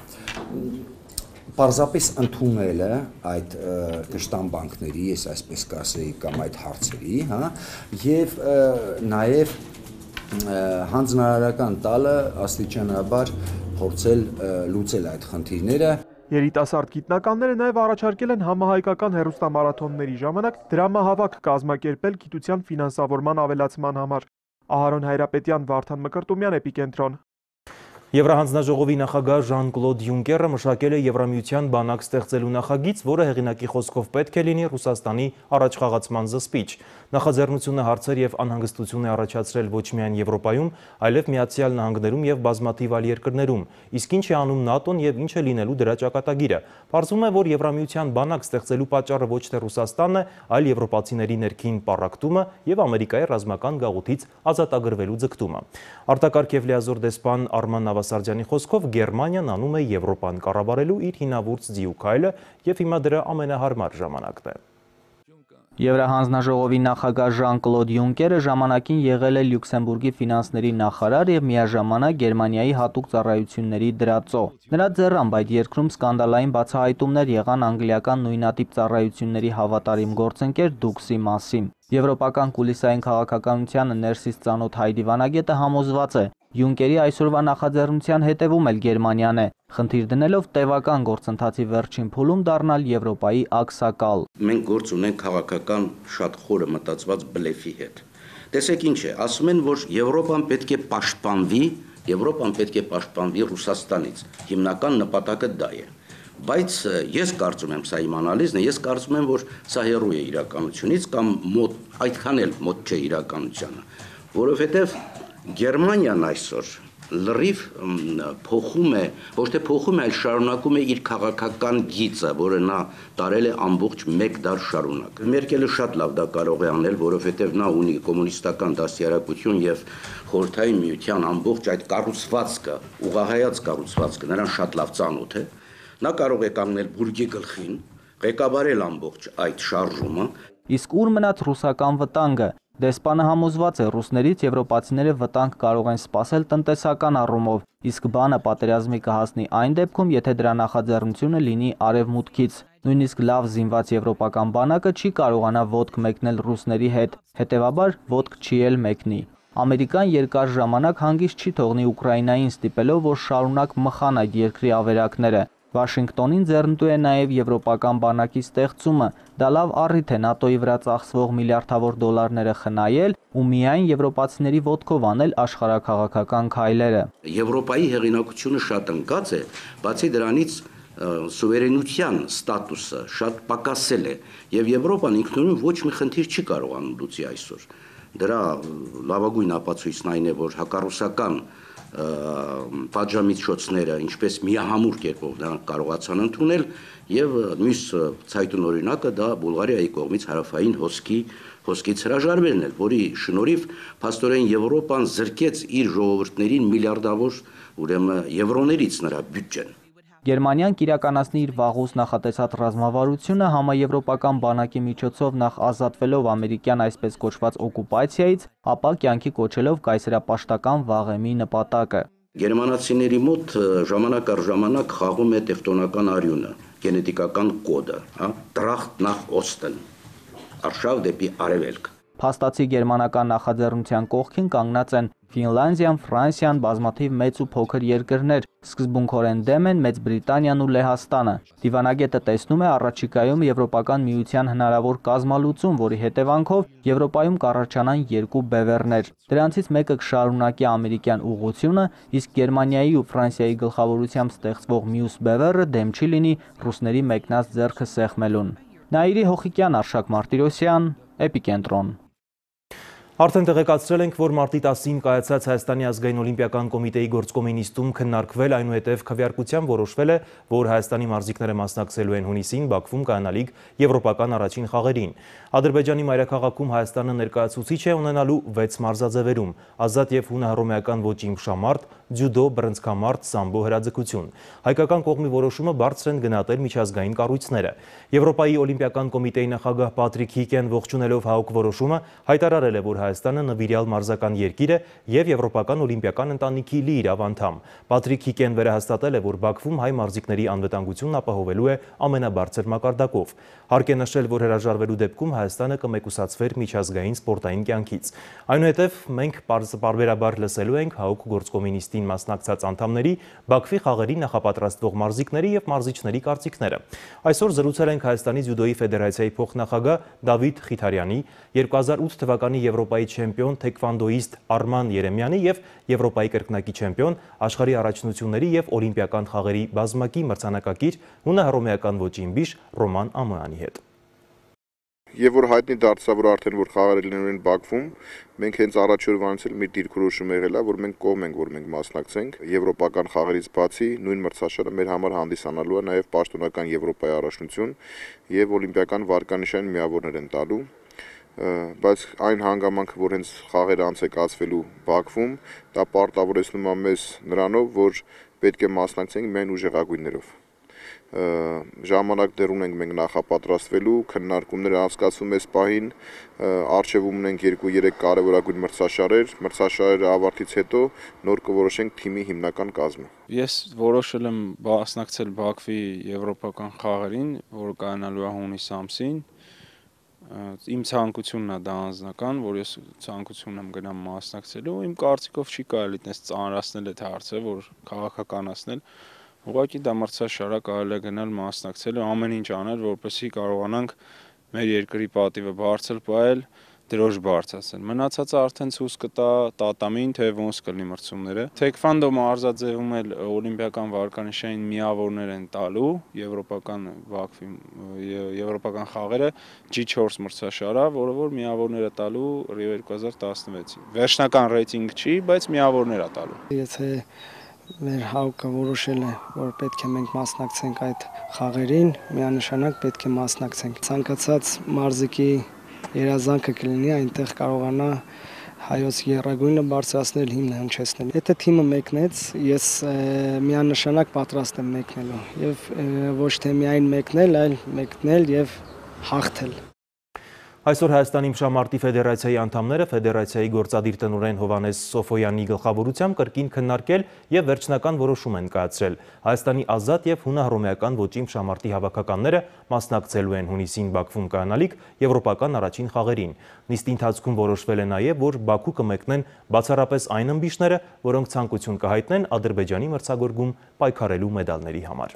P: պարզապես ընդունելը այդ կշտամբանքների, ես այսպես կասեի, կամ այդ հարցերի, եւ նաեւ հանձնարարական տալը աստիճանաբար փորձել լուծել այդ խնդիրները։
O: Երիտասարդ գիտնականները նաև առաջարկել են համահայկական հեռուստամարաթոնների ժամանակ դրամահավաք կազմակերպել գիտության ֆինանսավորման ավելացման համար։ Ահարոն Հայրապետյան, Վարդան Մկրտումյան, Էպիկենտրոն։
A: Եվրահանձնաժողովի նախագահ Ժան-Կլոդ Յունկերը մշակել է Եվրամիության բանակ ստեղծելու նախագիծ, որը հեղինակի խոսքով պետք է լինի Ռուսաստանի առաջխաղացման զսպիչ։ Նախաձեռնությունը հարցեր եւ անհանգստություն է առաջացրել ոչ միայն Եվրոպայում, այլև Միացյալ Նահանգներում եւ բազմաթիվ այլ երկրներում։ Իսկ ինչ է անում ՆԱՏՕ-ն եւ ինչ է լինելու դրա ճակատագիրը։ Պարզվում է, որ Եվրամիության բանակ ստեղծելու պատճառը ոչ թե Ռուսաստանն է, այլ եվրոպացիների ներքին պառակտումը եւ Ամերիկայի ռազմական գաղութից ազատագրվելու ձգտումը։ Արտակարգ եւ լիազոր դեսպան Արման Նավասարդյանի խոսքով Գերմանիան անում է Եվրոպան կառավարելու իր հինավուրց ձիուքայլը եւ հիմա դրա ամենահարմար ժամանակն է։
J: Եվրահանձնաժողովի նախագահ Ժան-Կլոդ Յունկերը ժամանակին եղել է Լյուքսեմբուրգի ֆինանսների նախարար եւ միաժամանակ Գերմանիայի հատուկ ծառայությունների դրածո։ Նրա ձեռամբ այդ երկրում սկանդալային բացահայտումներ եղան անգլիական նույնատիպ ծառայությունների հավատարիմ գործընկեր Դուքսի մասին։ Եվրոպական կուլիսային քաղաքականությանը ներսից ծանոթ Հայդի Վանագետը համոզված է, Յունկերի այսօրվա նախաձեռնության հետևում էլ Գերմանիան է, խնդիր դնելով տևական գործընթացի վերջին փուլում դառնալ Եվրոպայի աքսակալ։
Q: Մենք գործ ունենք քաղաքական շատ խորը մտածված բլեֆի հետ։ Տեսեք ինչ է, ասում են, որ Եվրոպան պետք է պաշտպանվի Ռուսաստանից։ Հիմնական նպատակը դա է։ Բայց ես կարծում եմ, սա իմ անալիզն է, ես կարծում եմ, որ սա հեռու է իրականությունից կամ այդքան էլ մոտ չէ իրականությանը, որովհետև Գերմանիան այսօր լրիվ փոխում է, ոչ թե փոխում է, այլ շարունակում է իր քաղաքական գիծը, որը նա տարել է ամբողջ 1 դար շարունակ։ Մերկելը շատ լավ դա կարող է անել, որովհետև նա ունի կոմունիստական դաստիարակություն եւ Խորհրդային Միության ամբողջ այդ կառուցվածքը, ուղղահայաց կառուցվածքը նրան շատ լավ ծանոթ է։ Նա կարող է կանգնել բուրգի գլխին, ղեկավարել ամբողջ այդ շարժումը։
J: Իսկ ուր մնաց ռուսական վտանգը։ Դեսպանը համոզված է, ռուսներից եվրոպացիները վտանգ կարող են սպասել տնտեսական առումով, իսկ բանը պատերազմի կհասնի այն դեպքում, եթե դրա նախաձեռնությունը լինի արևմուտքից։ Նույնիսկ լավ զինված եվրոպական բանակը չի կարողանա ոտք մեկնել ռուսների հետ, հետևաբար ոտք չի էլ մեկնի։ Ամերիկան երկար ժամանակ հանգիստ չի թողնի Ուկրաինային ստիպելով, որ շարունակ մխան այդ երկրի ավերակները։ Վաշինգտոնին ձեռնտու է նաև եվրոպական բանակի ստեղծումը, դա լավ առիթ է ՆԱՏՕ-ի վրա ծախսվող միլիարդավոր դոլարները խնայել ու միայն եվրոպացիների ոտքով անել աշխարհաքաղաքական քայլերը։
Q: Եվրոպայի հեղինակությունը շատ ընկած է, բացի դրանից սուվերենության ստատուսը շատ պակասել է եւ Եվրոպան ինքնուրույն ոչ մի խնդիր չի կարողանում լուծի այսօր։ Դրա լավագույն ապացույցն այն է, որ հակառուսական պատժամիջոցները ինչպես միահամուռ կերպով նրանք կարողացան ընդունել եւ մյուս ցայտուն օրինակը դա Բուլղարիայի կողմից հարավային հոսքից հրաժարվելն էր, որի շնորհիվ փաստորեն Եվրոպան զրկեց իր ժողովուրդներին միլիարդավոր ուրեմն եվրոներից նրա բյուջեն։
J: Գերմանիան կիրականացնի իր վաղուց նախատեսած ռազմավարությունը համաեվրոպական բանակի միջոցով նախ ազատվելով ամերիկյան այսպես կոչված օկուպացիայից, ապա կյանքի կոչելով կայսերապաշտական վաղեմի նպատակը։
Q: Գերմանացիների մոտ ժամանակ առ ժամանակ խաղում է տևտոնական արյունը, գենետիկական կոդը, Տրախտ նախ Օստեն, արշավ դեպի արևելք։
J: Փաստացի գերմանական նախաձեռնության կողքին կանգնած են Ֆինլանդիան, Ֆրանսիան, բազմաթիվ մեծ ու փոքր երկրներ, սկզբունքորեն դեմ են Մեծ Բրիտանիան ու Լեհաստանը։ Դիվանագետը տեսնում է առաջիկայում Եվրոպական միության հնարավոր կազմալուծում, որի հետևանքով Եվրոպայում կառաջանան 2 բևեռներ։ Դրանցից մեկը կշարունակի ամերիկյան ուղղությունը, իսկ Գերմանիայի ու Ֆրանսիայի գլխավորությամբ ստեղծվող մյուս բևեռը դեմ չի լինի ռուսների մեկնած ձեռքը սեղմելուն։ Նաիրի Հոխիկյան, Արշակ Մարտիրոսյան, Էպիկենտրոն։
A: Արդեն տեղեկացրել ենք, որ մարտի 10-ին կայացած Հայաստանի ազգային օլիմպիական կոմիտեի գործկոմի նիստում քննարկվել, այնուհետև քվեարկությամբ որոշվել է, որ Հայաստանի մարզիկները մասնակցելու են հունիսին Բաքվում կայանալիք եվրոպական առաջին խաղերին։ Ադրբեջանի մայրաքաղաքում Հայաստանը ներկայացուցիչ է ունենալու 6 մարզաձևերում՝ ազատ և հունահռոմեական ոճի իմշամարտ, ձյուդո, բռնցքամարտ, սամբո, հրաձգություն։ Հայկական կողմի որոշումը բարձր են գնահատել միջազգային կառույցները։ Եվրոպայի օլիմպիական կոմիտեի նախագահ Պատրիկ Հիկեն ողջունելով ՀԱՕԿ որոշումը հայտարարել է, որ Հայաստանը նվիրյալ մարզական երկիր է և Եվրոպական օլիմպիական ընտանիքի լիիրավ անդամ։ Պատրիկ Հիկեն վերահաստատել է, որ Բաքվում հայ մարզիկների անվտանգությունն ապահովելու է ամենաբարձր մակարդակով։ Հարկ է նշել, որ հրաժարվելու դեպքում Հայաստանը կմեկուսացվեր միջազգային սպորտային կյանքից։ Այնուհետև մենք պարբերաբար լսելու ենք ՀԱՕԿ գործկոմի նիստին մասնակցած անդամների, Բաքվի խաղերի նախապատրաստվող մարզիկների և մարզիչների կարծիքները։ Այսօր զրուցել ենք Հայաստանի ձյուդոյի ֆեդերացիայի փոխնախագահ Դավիթ Խիթարյանի, 2008 թվականի Եվրոպայի չեմպիոն թեքվանդոիստ Արման Երեմյանի և Եվրոպայի կրկնակի չեմպիոն, աշխարհի առաջնությունների և օլիմպիական խաղերի բազմակի մրցանակակիր հունահռոմեական ոճի իմբիշ Ռոման Ամոյանի հետ։
R: Եվ որ հայտնի դարձավ, որ արդեն որ խաղերը լինելու են Բաքվում, մենք հենց առաջ օրվանից էլ մի դիրքորոշում եղել է, որ մենք կողմ ենք, որ մենք մասնակցենք եվրոպական խաղերից բացի նույն մրցաշարը մեր համար հանդիսանալու է նաև պաշտոնական Եվրոպայի առաջնություն եւ օլիմպիական վարկանիշային միավորներ են տալու, բայց այն հանգամանքը, որ հենց խաղերը անց է կացվելու Բաքվում, դա պարտավորեցնում է մեզ նրանով, որ պետք է մասնակցենք միայն ուժեղագույններով։ Ժամանակ դեռ ունենք մենք նախապատրաստվելու, քննարկումներ անցկացվում այս պահին, առջևում ունենք 2-3 կարևորագույն մրցաշարերը ավարտից հետո նոր կորոշենք թիմի հիմնական կազմը։
N: Ես որոշել եմ մասնակցել Բաքվի եվրոպական խաղերին, որը կայանալու է հունիս ամսին։ Իմ ցանկությունն է դա անձնական, որ ես ցանկություն եմ գնամ մասնակցելու, իմ կարծիքով չի կարելի այդպես ծանրացնել այդ հարցը, որ քաղաքականացնել։ Ուղղակի դա մրցաշար է, կարելի է գնալ մասնակցել ու ամեն ինչ անել, որպեսզի կարողանանք մեր երկրի պատիվը բարձր պահել, դրոշ բարձրացնել։ Մնացածը արդեն ցույց կտա տատամին, թե ոնց կլինի մրցումները։ Թեքվանդո մարզաձևում էլ օլիմպիական վարկանիշային միավորներ են տալու, եվրոպական խաղերը G4 մրցաշար է, որը որ միավորներ է տալու Rio 2016-ին։ Վերջնական ռեյտինգ չի, բայց միավորներ է տալու։
S: Եթե մեր ՀԱՕԿ-ը որոշել է, որ պետք է մենք մասնակցենք այդ խաղերին, միանշանակ պետք է մասնակցենք։ Ցանկացած մարզիկի երազանքը կլինի այնտեղ կարողանա հայոց եռագույնը բարձրացնել, հիմնը հնչեցնել։ Եթե թիմը մեկնեց, ես միանշանակ պատրաստ եմ մեկնելու եւ ոչ թե միայն մեկնել, այլ մեկնել եւ հաղթել։
A: Այսօր Հայաստանի իմշամարտի ֆեդերացիայի անդամները ֆեդերացիայի գործադիր տնօրեն Հովհաննես Սոֆոյանի գլխավորությամբ կրկին քննարկել եւ վերջնական որոշում են կայացրել։ Հայաստանի ազատ եւ հունահռոմեական ոճի իմշամարտի հավաքականները մասնակցելու են հունիսին Բաքվում կայանալիք եվրոպական առաջին խաղերին։ Նիստի ընթացքում որոշվել է նաեւ, որ Բաքու կմեկնեն բացառապես այն ըմբիշները, որոնք ցանկություն կհայտնեն Ադրբեջանի մրցակցում պայքարելու մեդալների համար։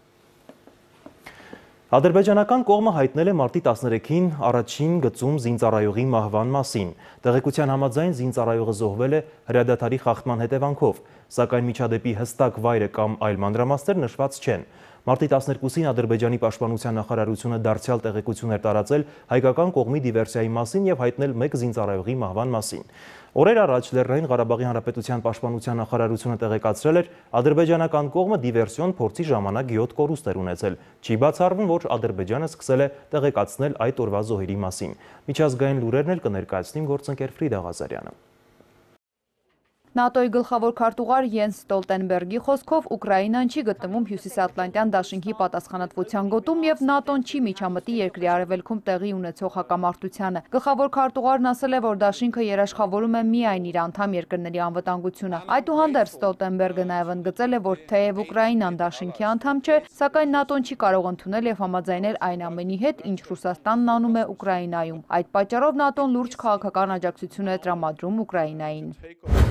A: Ադրբեջանական կողմը հայտնել է մարտի 13-ին առաջին գծում զինծառայողի մահվան մասին։ Տեղեկության համաձայն զինծառայողը զոհվել է հրադադարի խախտման հետևանքով, սակայն միջադեպի հստակ վայրը կամ այլ մանրամասներ նշված չեն։ Մարտի 12-ին Ադրբեջանի պաշտպանության նախարարությունը դարձյալ տեղեկություն էր տարածել հայկական կողմի դիվերսիայի մասին եւ հայտնել 1 զինծառայողի մահվան մասին։ Օրեր առաջ Լեռնային Ղարաբաղի Հանրապետության պաշտպանության նախարարությունը տեղեկացրել էր, ադրբեջանական կողմը դիվերսիոն փորձի ժամանակ 7 կորուստ էր ունեցել։ Չի բացառվում, որ Ադրբեջանը սկսել է տեղեկացնել այդ օրվա զոհերի մասին։ Միջազգային լուրերն էլ կներկայացնի գործընկեր Ֆրիդա Ղազարյանը։
T: ՆԱՏՕ-ի գլխավոր քարտուղար Յենս Ստոլտենբերգի խոսքով Ուկրաինան չի գտնվում Հյուսիսատլանտյան դաշինքի պատասխանատվության գոտում եւ ՆԱՏՕ-ն չի միջամտի երկրի արևելքում տեղի ունեցող հակամարտությանը։ Գլխավոր քարտուղարն ասել է, որ դաշինքը երաշխավորում է միայն իր անդամ երկրների անվտանգությունը։ Այդուհանդերձ Ստոլտենբերգը նաեւ ընդգծել է, որ թեև Ուկրաինան դաշինքի անդամ չէ, սակայն ՆԱՏՕ-ն չի կարող ընդունել եւ համաձայնել այն ամենի հետ, ինչ Ռուսաստանն անում է Ուկրաինայում։ Այդ պատճառով ՆԱՏՕ-ն լուրջ քաղաքական աջակցություն է տրամադրում Ուկրաինային։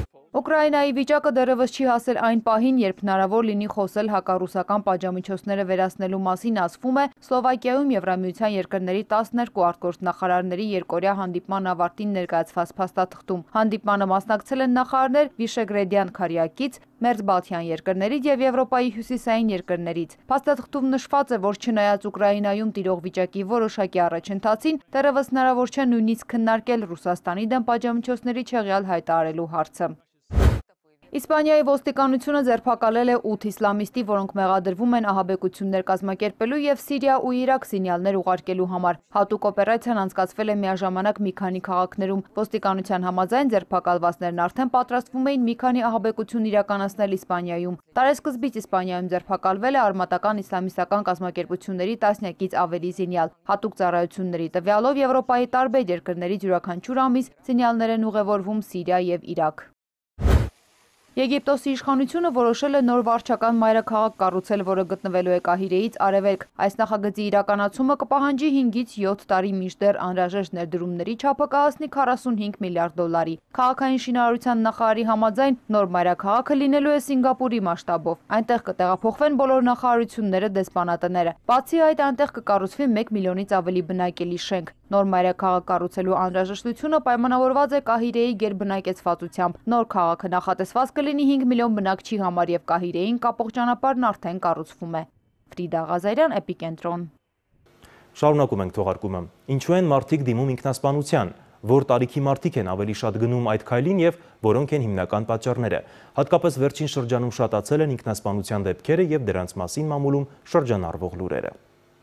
T: Ուկրաինայի վիճակը դեռևս չի հասել այն պահին, երբ հնարավոր լինի խոսել հակառուսական պատժամիջոցները վերացնելու մասին, ասվում է Սլովակիայում Եվրամիության երկրների 12 արտգործնախարարների երկօրյա հանդիպման ավարտին ներկայացված փաստաթղթում։ Հանդիպմանը մասնակցել են նախարարներ Վիշեգրեդյան քարյակից, Մերձբալթյան երկրներից եւ Եվրոպայի հյուսիսային երկրներից։ Փաստաթղթում նշված է, որ չնայած Ուկրաինայում տիրող վիճակի որոշակի առաջընթացին, դեռևս հնարավոր չէ նույնիսկ քննարկել Ռուսաստանի դեմ պատժամիջոցների չեղյալ հայտարարելու հարցը։ Իսպանիայի ոստիկանությունը ձերբակալել է 8 իսլամիստի, որոնք մեղադրվում են ահաբեկություններ կազմակերպելու եւ Սիրիա ու Իրաք սիգնալներ ուղարկելու համար։ Հատուկ օպերացիան անցկացվել է միաժամանակ մի քանի քաղաքներում։ Ոստիկանության համաձայն ձերբակալվածներն արդեն պատրաստվում էին մի քանի ահաբեկություն իրականացնել Իսպանիայում։ Տարեսկզբից Իսպանիայում ձերբակալվել է արմատական իսլամիստական կազմակերպությունների տասնյակից ավելի սիգնալ։ Հատուկ ծառայությունների տվյալով Եվրոպայի տարբեր երկրներից յուրաքանչյուր ամիս սիգնալներ են ուղևորվում Սիրիա եւ Իրաք։ Եգիպտոսի իշխանությունը որոշել է նոր վարչական մայրաքաղաք կառուցել, որը գտնվելու է Կահիրեից արևելք։ Այս նախագծի իրականացումը կպահանջի 5-ից 7 տարի, մինչդեռ անհրաժեշտ ներդրումների չափը կհասնի 45 միլիարդ դոլարի։ Քաղաքային շինարարության նախարարի համաձայն նոր մայրաքաղաքը լինելու է Սինգապուրի մասշտաբով։ Այնտեղ կտեղափոխվեն բոլոր նախարարությունները, դեսպանատները։ Բացի այդ, այնտեղ կկառուցվի 1 միլիոնից ավելի բնակելի շենք։ Նոր մայրաքաղաք կառուցելու անհրաժեշտությունը պայմանավորված է Կահիրեի գերբնակեցվածությամբ։ Նոր քաղաքը նախատեսված կլինի 5 միլիոն բնակչի համար եւ Կահիրեին կապող ճանապարհն արդեն կառուցվում է։ Ֆրիդա Ղազարյան, Էպիկենտրոն։
A: Շարունակում ենք թողարկումը։ Ինչու են մարդիկ դիմում ինքնասպանության, որ տարիքի մարդիկ են ավելի շատ գնում այդ քայլին եւ որոնք են հիմնական պատճառները։ Հատկապես վերջին շրջանում շատացել են ինքնասպանության դեպքերը եւ դրանց մասին մամուլում շրջանառվող լուրերը։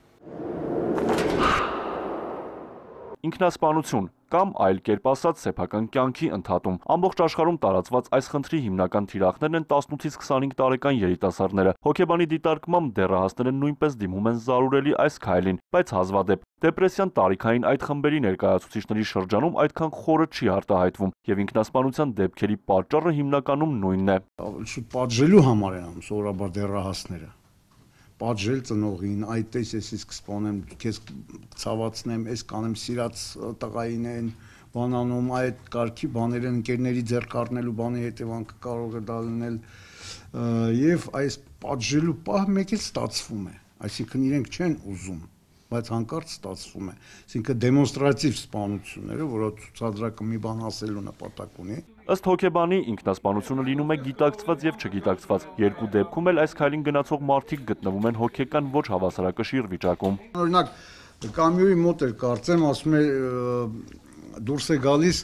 K: Ինքնասպանություն կամ այլ կերպ ասած սեփական կյանքի ընդհատում։ Ամբողջ աշխարհում տարածված այս խնդրի հիմնական թիրախներն են 18-ից 25 տարեկան երիտասարդները։ Հոգեբանի դիտարկմամբ դեռահասները նույնպես դիմում են զարուրելի այս քայլին, բայց հազվադեպ։ Դեպրեսիան տարիքային այդ խմբերի ներկայացուցիչների շրջանում այդքան խորը չի արտահայտվում եւ ինքնասպանության դեպքերի պատճառը հիմնականում նույնն է։
U: Շուտ պատժելու համար են անում սովորաբար դեռահասները։ Պատժել ծնողին, այդ տես ես իսկ սպանեմ, քեզ ցավացնեմ, ես կանեմ սիրած տղային են, բանանում այդ կարգի բաներ են, ընկերների ձեռք առնելու բանի հետևանքը կարող է դա լինել եւ այս պատժելու պահ մեկ էլ ստացվում է, այսինքն իրենք չեն ուզում, բայց հանկարծ ստացվում է, այսինքն դեմոնստրատիվ սպանությունները, որը ցուցադրակը մի բան ասելու նպատակ ունի։
K: Ըստ հոգեբանի ինքնասպանությունը լինում է գիտակցված եւ չգիտակցված։ Երկու դեպքում էլ այս քայլին գնացող մարդիկ գտնվում են հոգեկան ոչ հավասարակշիռ վիճակում։
U: Օրինակ կամիոյի մոտ էր կարծեմ, ասում է դուրս է գալիս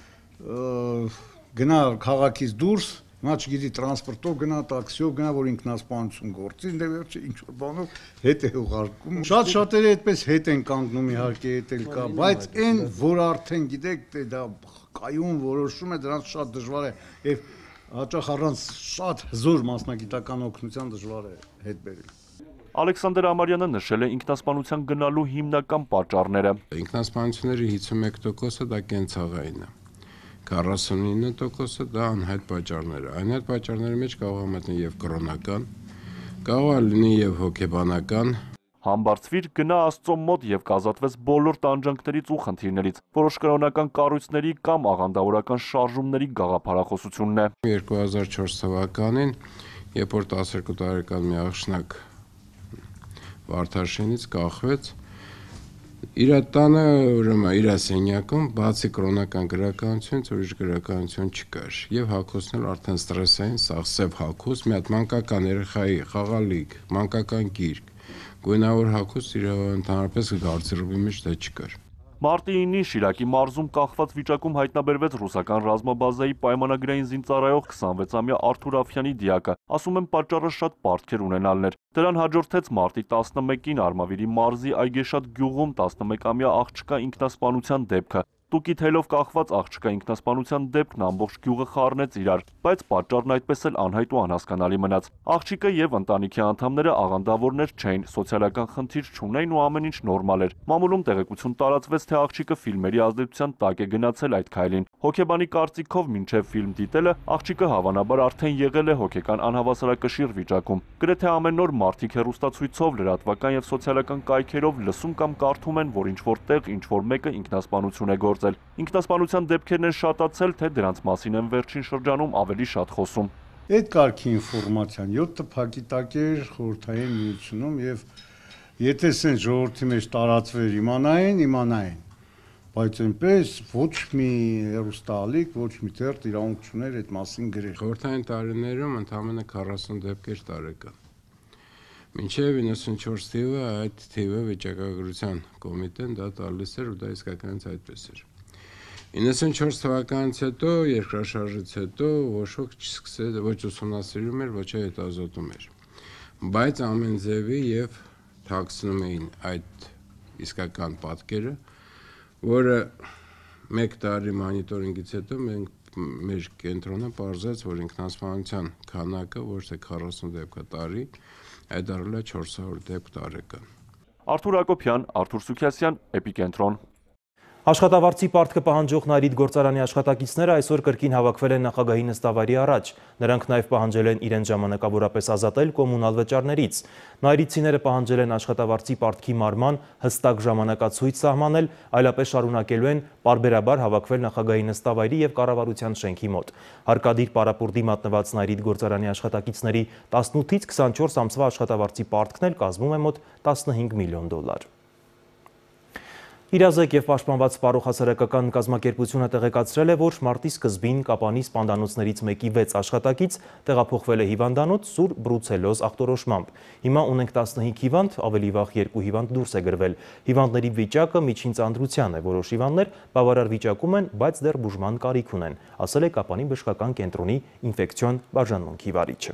U: գնա քաղաքից դուրս, նա չգիտի տրանսպորտով գնա, տաքսիով գնա, որ ինքնասպանություն գործի, դե վերջը ինչ որ բանով հետ է ուղարկում։ Շատ շատերը այդպես հետ են կանգնում, իհարկե հետ էլ կա, բայց այն որ արդեն գիտեք, դա կայուն որոշում է, դրանց շատ դժվար է եւ հաճախ առանց շատ հզոր մասնագիտական օգնության դժվար է հետ բերել։
K: Ալեքսանդր Ամարյանը նշել է ինքնասպանության գնալու հիմնական պատճառները։
V: Ինքնասպանությունների 51%-ը դա կենցաղային է։ 49%-ը դա անհայտ պատճառներ է։ Անհայտ պատճառների մեջ կարող է մտնել եւ կրոնական, կարող է լինի եւ հոգեբանական։
K: Համբարձվիր, գնա Աստծո մոտ եւ կազատվես բոլոր տանջանքներից ու խնդիրներից։ Որոշ կրոնական կառույցների կամ աղանդավորական շարժումների գաղափարախոսությունն է։
V: 2004 թվականին, երբ որ 12 տարեկան մի աղջնակ Վարդաշենից կախվեց, իր տանը, ուրեմն իր սենյակում բացի կրոնական գրականությունից ուրիշ գրականություն չկար եւ հագուստն էլ արդեն ստրեսային, սաղ սև հագուստ, մի հատ մանկական երեխայի խաղալիք, մանկական գիրք, գույնավոր հագուստ իր ընդհանրապես գարդերոբի մեջ դա չկար։
K: Մարտի 9-ին Շիրակի մարզում կախված վիճակում հայտնաբերվեց ռուսական ռազմաբազայի պայմանագրային զինծառայող 26-ամյա Արթուր Աֆյանի դիակը, ասում են պատճառը շատ պարտքեր ունենալն էր։ Դրան հաջորդեց մարտի 11-ին Արմավիրի մարզի Այգեշատ գյուղում 11-ամյա աղջկա ինքնասպանության դեպքը։ Տուկի թելով կախված աղջկա ինքնասպանության դեպքն ամբողջ գյուղը խառնեց իրար, բայց պատճառն այդպես էլ անհայտ ու անհասկանալի մնաց։ Աղջիկը եւ ընտանիքի անդամները աղանդավորներ չէին, սոցիալական խնդիր չունեին ու ամեն ինչ նորմալ էր։ Մամուլում տեղեկություն տարածվեց, թե աղջիկը ֆիլմերի ազդեցության տակ է գնացել այդ քայլին։ Հոգեբանի կարծիքով մինչև ֆիլմ դիտելը աղջիկը հավանաբար արդեն եղել է հոգեկան անհավասարակշիռ վիճակում։ Գրեթե ամեն օր մարդիկ հեռուստացույցով, լրատվական եւ սոցիալական կայքերով լսում կամ կարդում են, որ ինչ որ տեղ ինչ որ մեկը ինքնասպանություն է գործ։
E: ստեղծել։ Ինքնասպանության դեպքերն են շատացել, թե դրանց մասին են վերջին շրջանում ավելի շատ խոսում։
U: Այդ կարգի ինֆորմացիան 7 տփակի տակ էր խորհրդային միությունում եւ եթե սեն ժողովրդի մեջ տարածվեր իմանային, բայց այնպես ոչ մի հեռուստաալիք, ոչ մի թերթ իրավունք չուներ այդ մասին գրել։
V: Խորհրդային տարիներում ընդամենը 40 դեպքեր տարեկան։ Մինչև 94 թիվը այդ թիվը վիճակագրության կոմիտեն դա տալիս էր ու դա իսկականից այդպես էր։ 94 թվականից հետո, երկրաշարժից հետո ոչ ոք չսկսեց, ոչ ուսումնասիրում էր, ոչ հետազոտում էր։ Բայց ամեն ձևի եւ թաքցնում էին այդ իսկական պատկերը, որը 1 տարի մոնիտորինգից հետո մեր կենտրոնը պարզեց, որ ինքնասպանության քանակը ոչ թե 40 դեպք տարի, այլ դառել է 400 դեպք տարեկան։
E: Արթուր Հակոբյան, Արթուր Սուքիասյան, Էպիկենտրոն։
A: Աշխատավարձի պարտքը պահանջող Նայիրիդ գործարանի աշխատակիցները այսօր կրկին հավաքվել են նախագահի նստավայրի առաջ։ Նրանք նաև պահանջել են իրենց ժամանակավորապես ազատել կոմունալ վճարներից։ Նայիրիդցիները պահանջել են աշխատավարձի պարտքի մարման հստակ ժամանակացույց սահմանել, այլապես շարունակելու են պարբերաբար հավաքվել նախագահի նստավայրի եւ կառավարության շենքի մոտ։ Հարկադիր պարապուրտի մատնված Նայիրիդ գործարանի աշխատակիցների 18-ից 24 ամսվա աշխատավարձի պարտքն էլ կազմում է մոտ 15 միլիոն դոլար։ Իրազեկ և պաշտպանված սպառող հասարակական կազմակերպությունը տեղեկացրել է, որ մարտի սկզբին Կապանի սպանդանոցներից մեկի 6 աշխատակից տեղափոխվել է հիվանդանոց սուր բրուցելոզ ախտորոշմամբ։ Հիմա ունենք 15 հիվանդ, ավելի վաղ 2 հիվանդ դուրս է գրվել։ Հիվանդների վիճակը միջին ծանրության է, որոշ հիվանդներ բավարար վիճակում են, բայց դեռ բուժման կարիք ունեն, ասել է Կապանի բժշկական կենտրոնի ինֆեկցիոն բաժանմունքի վարիչը։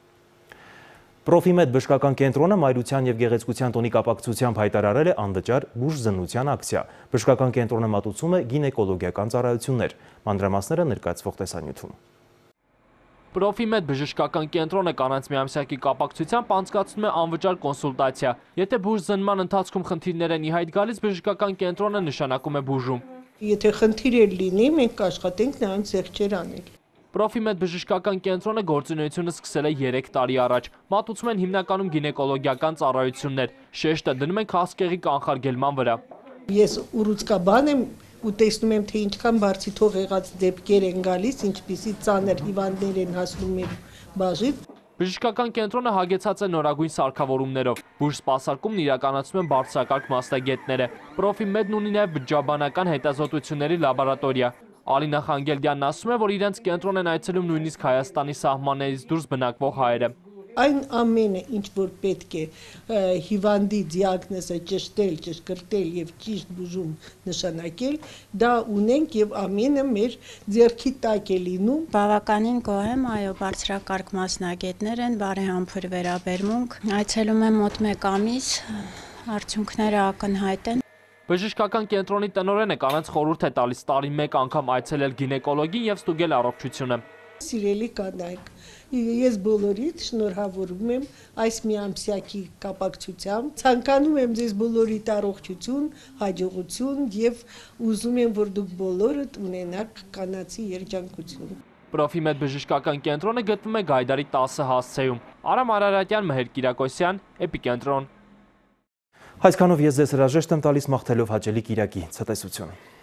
A: Պրոֆիմեդ բժշկական կենտրոնը մայրության և գեղեցկության տոնի կապակցությամբ հայտարարել է անվճար բուժզննության ակցիա։ Բժշկական կենտրոնը մատուցում է գինեկոլոգիական ծառայություններ։ Մանրամասները ներկայացվող տեսանյութում։
M: Պրոֆիմեդ բժշկական կենտրոնը կանանց միամսյակի կապակցությամբ անցկացնում է անվճար կոնսուլտացիա։ Եթե բուժզննման ընթացքում խնդիրներ են ի հայտ գալիս, բժշկական կենտրոնը նշանակում է բուժում։
F: Եթե խնդիրներ լինի, մենք կաշխատենք նրանց զեղչեր անել։
M: Պրոֆիմեդ բժշկական կենտրոնը գործունեությունը սկսել է 3 տարի առաջ։ Մատուցում են հիմնականում գինեկոլոգիական ծառայություններ։ Շեշտը դնում են հասկեղի կանխարգելման վրա։
F: Ես ուռուցքաբան եմ ու տեսնում եմ, թե ինչքան բարձիթող եղած դեպքեր են գալիս, ինչպիսի ծանր հիվանդներ են հասնում մեր բաժին։
M: Բժշկական կենտրոնը հագեցած է նորագույն սարքավորումներով։ Բուժ սպասարկումն իրականացնում են բարձրակարգ մասնագետները։ Պրոֆիմեդն ունի նաև բջջաբանական հետազոտությունների լաբորատորիա։ Ալինա Խանգելդյանն ասում է, որ իրենց կենտրոն են այցելում նույնիսկ Հայաստանի սահմաններից դուրս բնակվող հայերը։
F: Այն ամենը, ինչ որ պետք է հիվանդի դիագնոզը ճշտել, ճշգրտել եւ ճիշտ բուժում նշանակել, դա ունենք եւ ամենը մեր ձեռքի տակ է լինում։
W: Բավականին գոհ եմ, այո, բարձրակարգ մասնագետներ են, բարեհամբույր վերաբերմունք։ Այցելում եմ մոտ 1 ամիս, արդյունքները ակնհայտ են։
M: Բժշկական կենտրոնի տնօրենը կանանց խորհուրդ է տալիս տարին 1 անգամ այցելել գինեկոլոգին եւ ստուգել առողջությունը։
F: Սիրելի կանայք, ես բոլորիդ շնորհավորում եմ այս միամսյակի կապակցությամբ, ցանկանում եմ ձեզ բոլորիդ առողջություն, հաջողություն եւ ուզում եմ, որ դուք բոլորդ ունենաք կանացի երջանկություն։
M: Պրոֆիմեդ բժշկական կենտրոնը գտնվում է Գայդարի 10 հասցեում։ Արամ Արարատյան, Մհեր Կիրակոսյան, Էպիկենտրոն։
A: Այսքանով ես ձեզ հրաժեշտ եմ տալիս մաղթելով հաճելի կիրակի ցտեսություն։